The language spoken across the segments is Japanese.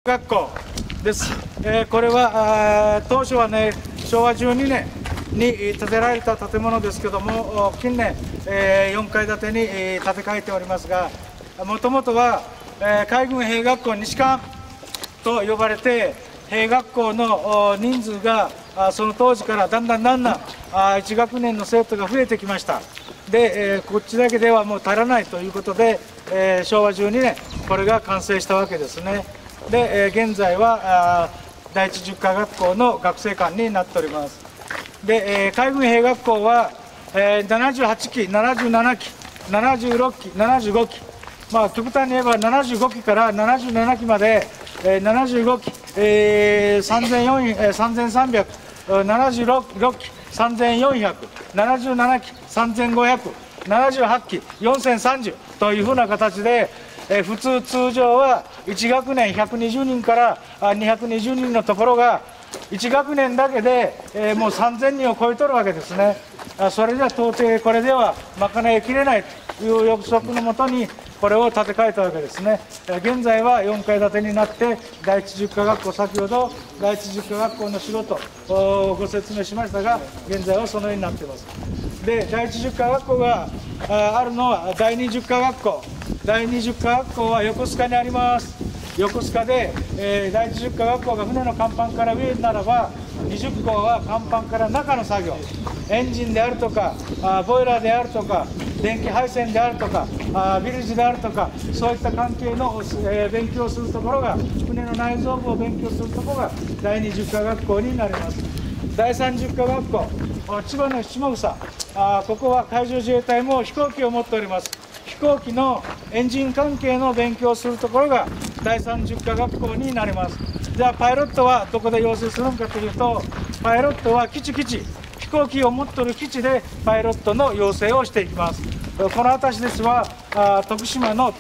学校です。これは当初はね、昭和12年に建てられた建物ですけども、近年、4階建てに建て替えておりますが、もともとは、海軍兵学校西館と呼ばれて、兵学校の人数がその当時からだんだん1学年の生徒が増えてきました。で、こっちだけではもう足らないということで、昭和12年これが完成したわけですね。で、現在は第一塾科学校の学生館になっております。で、海軍兵学校は78期、77期、76期、75期、極端に言えば75期から77期まで、75期、3300、76期、3400、77期、3500、78期、4030というふうな形で、通常は1学年120人から220人のところが、1学年だけでもう3000人を超えとるわけですね。それでは到底これでは賄いきれないという憶測のもとに、これを建て替えたわけですね。現在は4階建てになって、第一塾科学校、先ほど第一塾科学校の仕事をご説明しましたが、現在はそのようになっています。で、第一塾科学校があるのは第二塾科学校。第二塾科学校は横須賀にあります。横須賀で、第一塾科学校が船の甲板から上ならば、20校は甲板から中の作業、エンジンであるとか、ボイラーであるとか、電気配線であるとか、ビルジであるとか、そういった関係の、勉強をするところが、船の内臓部を勉強するところが第二塾科学校になります。第三塾科学校、千葉の下総、ここは海上自衛隊も飛行機を持っております。飛行機のエンジン関係の勉強をするところが第三塾科学校になります。じゃあパイロットはどこで養成するのかというと、パイロットは基地飛行機を持っている基地でパイロットの養成をしていきます。この私ですは徳島の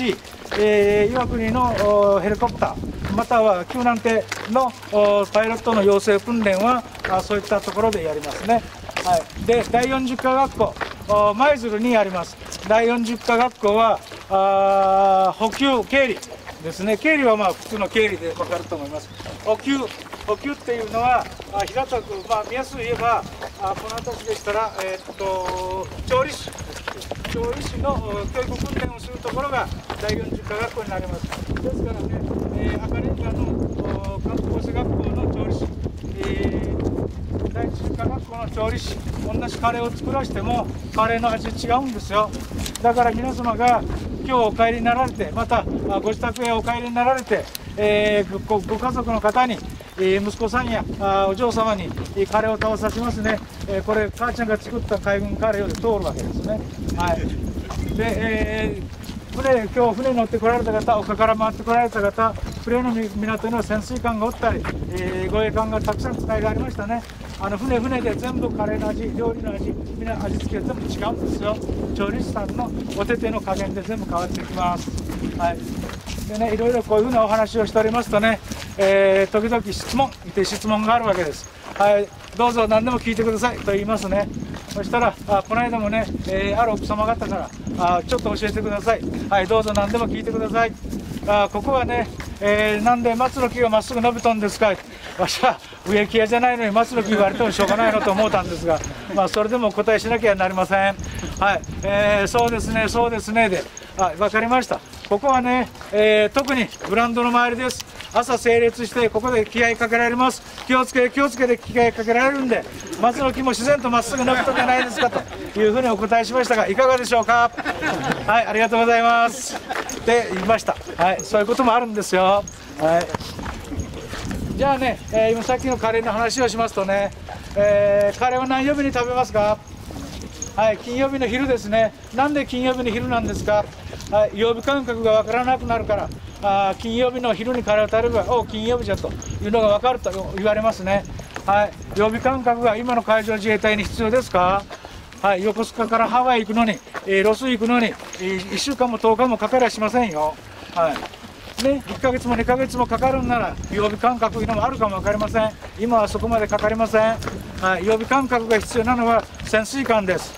T3C、岩国のヘリコプターまたは救難艇のパイロットの養成訓練はそういったところでやりますね。はい、で第四塾科学校舞鶴にあります。第四塾科学校は補給経理ですね。経理は普通の経理で分かると思います。補給っていうのは平たく見やすく言えばこの私でしたら調理師の教育訓練をするところが第四塾科学校になります。ですからね、赤レンガの観光生学校の調理師、第一塾科学校の調理師、同じカレーを作らせてもカレーの味違うんですよ。だから皆様が今日お帰りになられて、またご自宅へお帰りになられて、ご家族の方に、息子さんやお嬢様にカレーを食べさせますね。これ母ちゃんが作った海軍カレーより通るわけですね。はい、で、今日船に乗ってこられた方、丘から回ってこられた方、船の港には潜水艦がおったり、護衛艦がたくさん使いがありましたね。船で全部カレーの味、料理の味、みんな味付け全部違うんですよ。調理師さんのお手々の加減で全部変わってきます。はい、でね、いろいろこういうふうなお話をしておりますとね、時々質問があるわけです。はい、どうぞ何でも聞いてくださいと言いますね。そしたらこの間もね、ある奥様方からちょっと教えてください。はい、どうぞ何でも聞いてください。ここはね、なんで松の木がまっすぐ伸びとんですか。わしは植木屋じゃないのに松の木言われてもしょうがないのと思ったんですが、それでも答えしなきゃなりません。はい、そうですねで、分かりました。ここはね、特にグラウンドの周りです。朝整列してここで気合かけられます。気をつけて気合かけられるんで、松の木も自然とまっすぐ伸びとんじゃないですかというふうにお答えしましたが、いかがでしょうか。はい、ありがとうございますって言いました。はい、そういうこともあるんですよ。はい、じゃあね、今さっきのカレーの話をしますとね、カレーは何曜日に食べますか。はい、金曜日の昼ですね。なんで金曜日の昼なんですか。はい、曜日感覚が分からなくなるから、金曜日の昼にカレーを食べれば金曜日じゃというのが分かると言われますね。はい、曜日感覚が今の海上自衛隊に必要ですか。はい、横須賀からハワイ行くのに、ロス行くのに1週間も10日もかかりゃしませんよ。はいね、1ヶ月も2ヶ月もかかるんなら曜日感覚というのもあるかも分かりません。今はそこまでかかりません。はい、曜日感覚が必要なのは潜水艦です。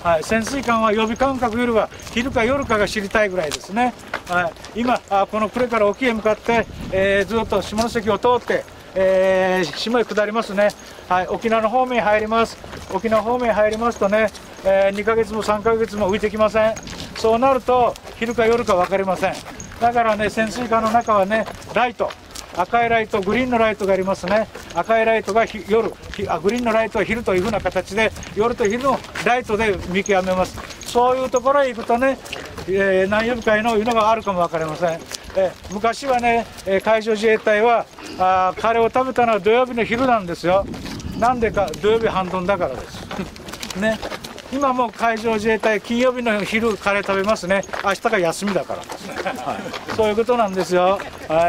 はい、潜水艦は予備感覚よりは昼か夜かが知りたいぐらいですね。はい、今この呉から沖へ向かって、ずっと下関を通って、島へ下りますね。はい、沖縄の方面入ります。沖縄方面入りますとね、2ヶ月も3ヶ月も浮いてきません。そうなると昼か夜か分かりません。だからね、潜水艦の中はね、ライト、赤いライト、グリーンのライトがありますね。赤いライトが夜、グリーンのライトは昼というふうな形で、夜と昼のライトで見極めます。そういうところへ行くとね、南予備海のいうのがあるかも分かりません。昔はね、海上自衛隊はカレーを食べたのは土曜日の昼なんですよ。なんでか、土曜日半ドンだからですね。今も海上自衛隊金曜日の昼カレー食べますね。明日が休みだからですね、はい、そういうことなんですよ。はい、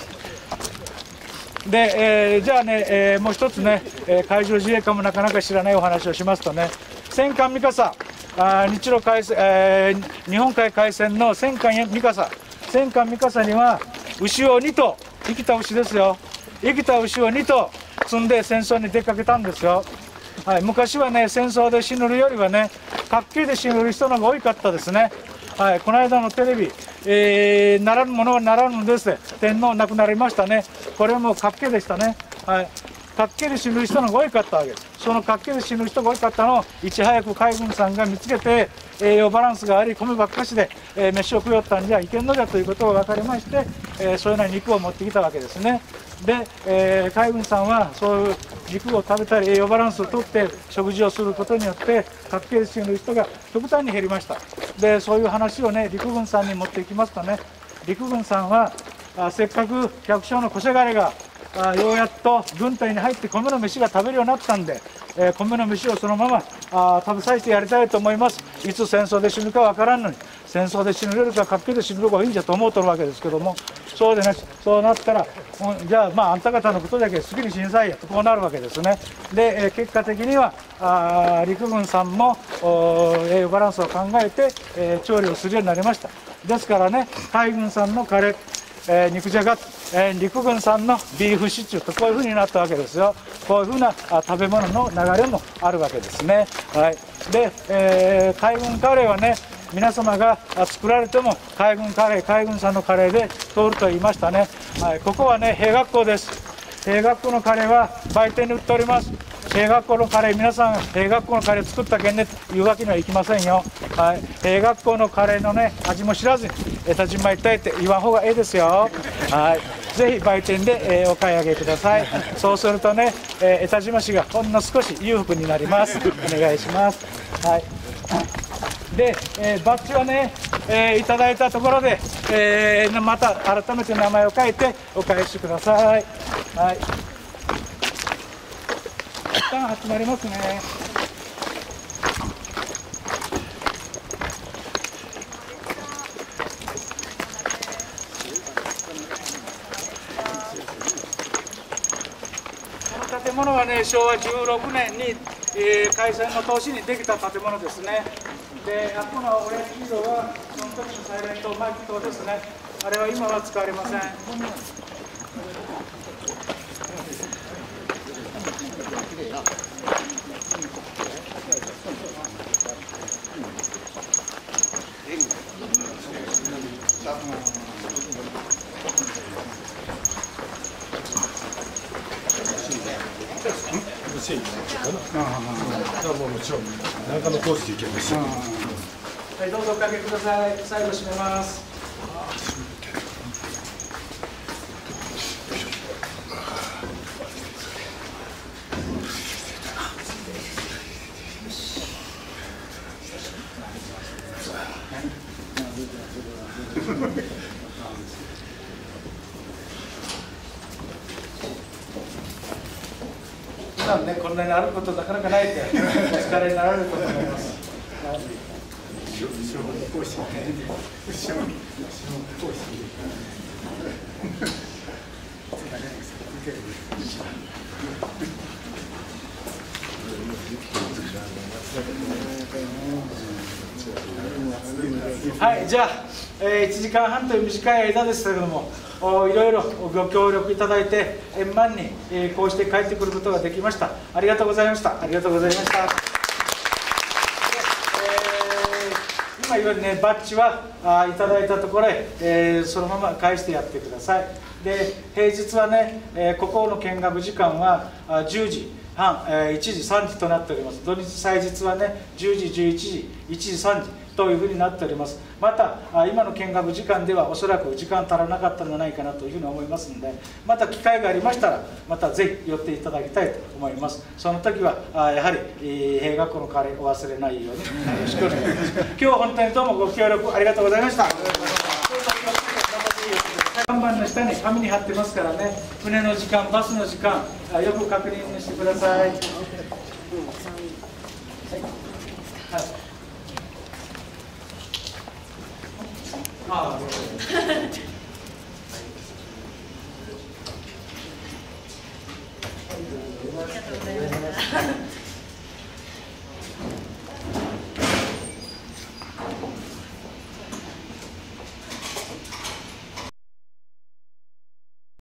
で、じゃあね、もう一つね、海上自衛官もなかなか知らないお話をしますとね、戦艦三笠、日露海戦、日本海海戦の戦艦三笠、戦艦三笠には牛を2頭、生きた牛ですよ、生きた牛を2頭積んで戦争に出かけたんですよ。はい、昔はね、戦争で死ぬよりはね、滑稽で死ぬ人の方が多かったですね。はい、この間のテレビ、ならぬものはならぬのです。天皇亡くなりましたね。これも滑稽でしたね。はい、滑稽で死ぬ人の方が多かったわけです。その滑稽で死ぬ人が多かったのをいち早く海軍さんが見つけて、栄養バランスがあり米ばっかしで、飯を食いよったんじゃいけんのじゃということが分かりまして、そういうような肉を持ってきたわけですね。で、海軍さんはそういう肉を食べたり栄養バランスをとって食事をすることによって滑稽で死ぬ人が極端に減りました。で、そういう話をね、陸軍さんに持っていきますとね、陸軍さんはせっかく百姓の小せがれがようやっと軍隊に入って米の飯が食べるようになったんで、米の飯をそのまま食べさせてやりたいと思います。いつ戦争で死ぬかわからんのに、戦争で死ぬよりか滑稽で死ぬ方がいいんじゃと思うとるわけですけども、そうでなし、そうなったら、じゃあまああんた方のことだけ好きにしなさいやとこうなるわけですね。で、結果的には陸軍さんも栄養バランスを考えて、調理をするようになりました。ですからね、海軍さんのカレー、肉じゃが、陸軍さんのビーフシチューとこういうふうになったわけですよ。こういうふうな食べ物の流れもあるわけですね。はい、で、海軍カレーはね、皆様が作られても海軍カレー、海軍さんのカレーで通ると言いましたね。はい、ここはね、兵学校です。兵学校のカレーは売店に売っております。兵学校のカレー、皆さん兵学校のカレー作ったけんねというわけにはいきませんよ。はい、兵学校のカレーのね、味も知らずに江田島行ったいって言わん方がええですよ。はい、ぜひ売店で、お買い上げください。そうするとね、江田島市がほんの少し裕福になります。お願いします。はい、で、バッジをね、いただいたところで、また改めて名前を書いてお返しください。はい、一旦集まりますね。この建物はね、昭和16年に、開戦の年にできた建物ですね。で、このオレンジ色はその時のサイレントマイク灯ですね。あれは今は使われません。はい、どうぞおかけください。最後閉めます。普段ね、こんなに歩くことなかなかないってお疲れになられると思います。はい、じゃあ、1時間半という短い間ですけれども、いろいろご協力いただいて円満に、こうして帰ってくることができました。ありがとうございました。ありがとうございました。 今いわゆるねバッジはいただいたところへ、そのまま返してやってください。で平日はね、ここの見学時間は10時半、1時3時となっております。土日祭日はね10時11時1時3時というふうになっております。また今の見学時間ではおそらく時間足らなかったのではないかなというふうに思いますので、また機会がありましたらまたぜひ寄っていただきたいと思います。その時はやはり兵学校のカレーお忘れないようによろしくお願いします。今日は本当にどうもご協力ありがとうございました。看板の下に紙に貼ってますからね、船の時間、バスの時間、よく確認してください。はい。ああ、 ありがとうございました。